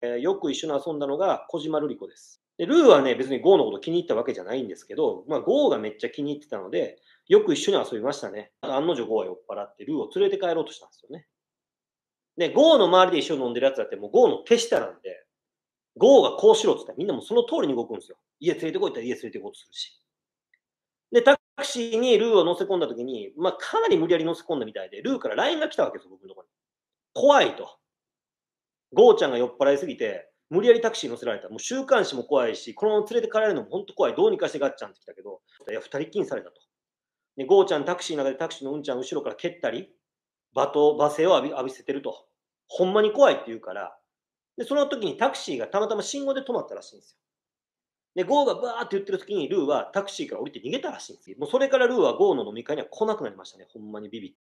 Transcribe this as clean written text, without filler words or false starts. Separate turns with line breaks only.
よく一緒に遊んだのが小島瑠璃子です。で、ルーはね、別にゴーのこと気に入ったわけじゃないんですけど、まあ、ゴーがめっちゃ気に入ってたので、よく一緒に遊びましたね。案の定ゴーは酔っ払ってルーを連れて帰ろうとしたんですよね。で、ゴーの周りで一緒に飲んでるやつだってもうゴーの手下なんで、ゴーがこうしろって言ったらみんなもその通りに動くんですよ。家連れてこいって言ったら家連れて行こうとするし。で、タクシーにルーを乗せ込んだ時に、まあ、かなり無理やり乗せ込んだみたいで、ルーから LINE が来たわけですよ、僕のところに。怖いと。ゴーちゃんが酔っ払いすぎて、無理やりタクシーに乗せられた。もう週刊誌も怖いし、このまま連れて帰られるのも本当怖い。どうにかしてガッチャンって来たけど、いや、二人っきりにされたと。で、ゴーちゃんタクシーの中でタクシーのうんちゃん後ろから蹴ったり、罵声を浴びせてると。ほんまに怖いって言うから、で、その時にタクシーがたまたま信号で止まったらしいんですよ。で、ゴーがバーって言ってる時にルーはタクシーから降りて逃げたらしいんですよ。もうそれからルーはゴーの飲み会には来なくなりましたね。ほんまにビビって。